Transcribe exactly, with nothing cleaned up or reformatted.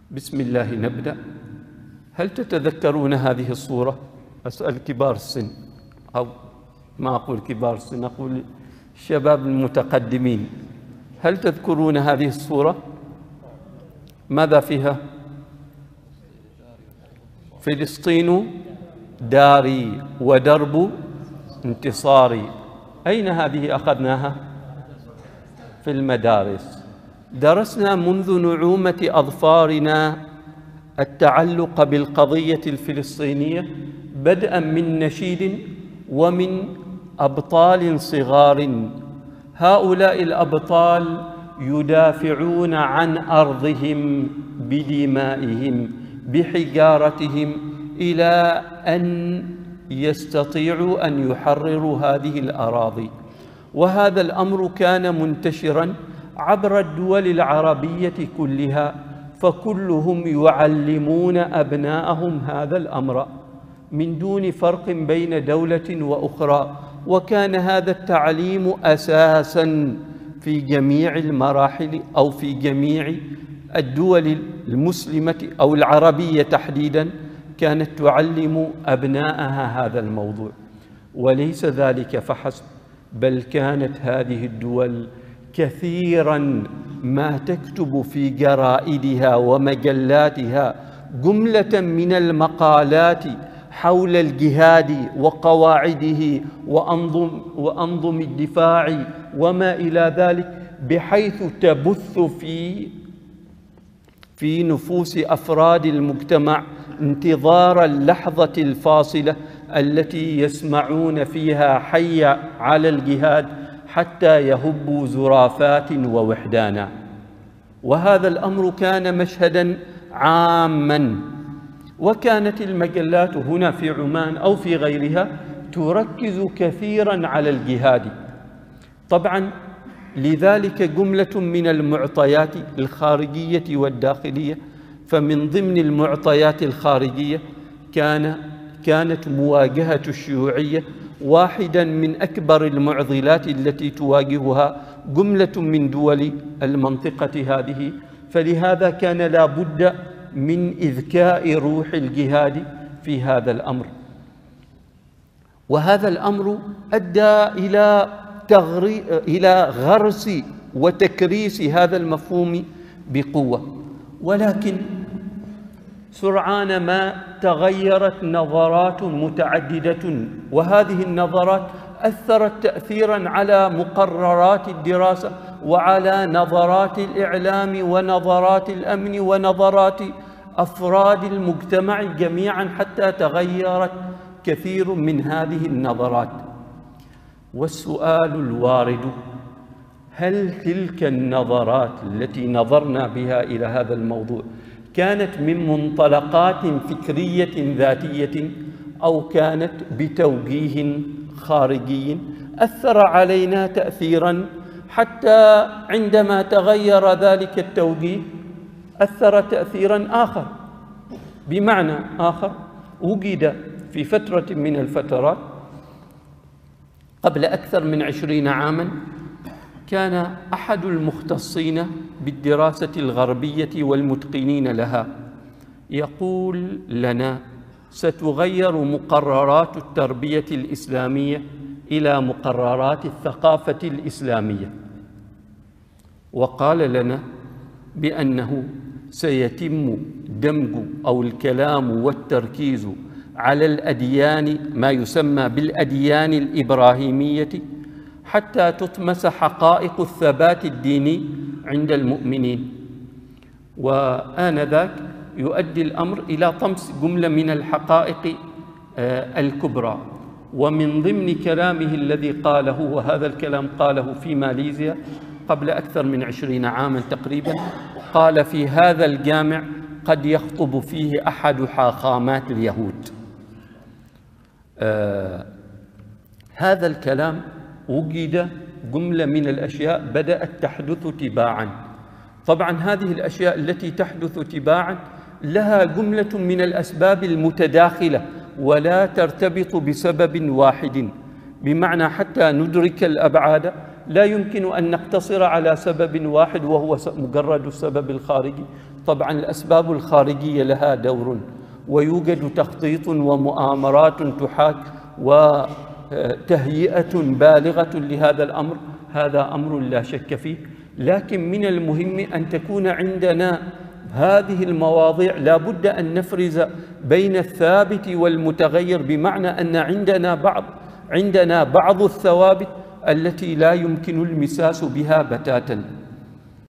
بسم الله نبدأ. هل تتذكرون هذه الصورة؟ أسأل كبار السن، أو ما أقول كبار السن، أقول الشباب المتقدمين. هل تذكرون هذه الصورة؟ ماذا فيها؟ فلسطين داري ودرب انتصاري. أين هذه أخذناها؟ في المدارس. درسنا منذ نعومة أظفارنا التعلق بالقضية الفلسطينية، بدءا من نشيد ومن أبطال صغار. هؤلاء الأبطال يدافعون عن أرضهم بدمائهم بحجارتهم إلى أن يستطيعوا أن يحرروا هذه الأراضي. وهذا الأمر كان منتشراً عبر الدول العربية كلها، فكلهم يعلمون أبناءهم هذا الأمر من دون فرق بين دولة وأخرى. وكان هذا التعليم أساساً في جميع المراحل أو في جميع الدول المسلمة أو العربية تحديداً، كانت تعلم أبناءها هذا الموضوع. وليس ذلك فحسب، بل كانت هذه الدول كثيراً ما تكتب في جرائدها ومجلاتها جملة من المقالات حول الجهاد وقواعده وأنظم, وأنظم الدفاع وما إلى ذلك، بحيث تبث في في نفوس أفراد المجتمع انتظار اللحظة الفاصلة التي يسمعون فيها حي على الجهاد حتى يهبوا زرافات ووحدانا. وهذا الأمر كان مشهداً عاماً. وكانت المجلات هنا في عمان أو في غيرها تركز كثيراً على الجهاد. طبعاً لذلك جملة من المعطيات الخارجية والداخلية. فمن ضمن المعطيات الخارجية كان كانت مواجهة الشيوعية واحداً من أكبر المعضلات التي تواجهها جملة من دول المنطقة هذه. فلهذا كان لا بد من إذكاء روح الجهاد في هذا الأمر. وهذا الأمر أدى إلى تغري... إلى غرس وتكريس هذا المفهوم بقوة. ولكن سرعان ما تغيرت نظرات متعددة، وهذه النظرات أثرت تأثيراً على مقررات الدراسة وعلى نظرات الإعلام ونظرات الأمن ونظرات أفراد المجتمع جميعاً، حتى تغيرت كثير من هذه النظرات. والسؤال الوارد: هل تلك النظرات التي نظرنا بها إلى هذا الموضوع كانت من منطلقات فكرية ذاتية، أو كانت بتوجيه خارجي أثر علينا تأثيراً، حتى عندما تغير ذلك التوجيه أثر تأثيراً آخر؟ بمعنى آخر، وجد في فترة من الفترات قبل أكثر من عشرين عاماً، كان أحد المختصين بالدراسة الغربية والمتقنين لها يقول لنا: ستغير مقررات التربية الإسلامية إلى مقررات الثقافة الإسلامية. وقال لنا بأنه سيتم دمج أو الكلام والتركيز على الأديان، ما يسمى بالأديان الإبراهيمية، حتى تطمس حقائق الثبات الديني عند المؤمنين. وآنذاك يؤدي الأمر إلى طمس جملة من الحقائق الكبرى. ومن ضمن كلامه الذي قاله، وهذا الكلام قاله في ماليزيا قبل أكثر من عشرين عاماً تقريباً، قال: في هذا الجامع قد يخطب فيه أحد حاخامات اليهود. آه هذا الكلام وجد جملة من الأشياء بدأت تحدث تباعاً. طبعاً هذه الأشياء التي تحدث تباعاً لها جملة من الأسباب المتداخلة ولا ترتبط بسبب واحد، بمعنى حتى ندرك الأبعاد لا يمكن أن نقتصر على سبب واحد وهو مجرد السبب الخارجي. طبعا الأسباب الخارجية لها دور، ويوجد تخطيط ومؤامرات تحاك وتهيئة بالغة لهذا الأمر، هذا أمر لا شك فيه. لكن من المهم أن تكون عندنا هذه المواضيع، لا بد أن نفرز بين الثابت والمتغير، بمعنى أن عندنا بعض عندنا بعض الثوابت التي لا يمكن المساس بها بتاتا.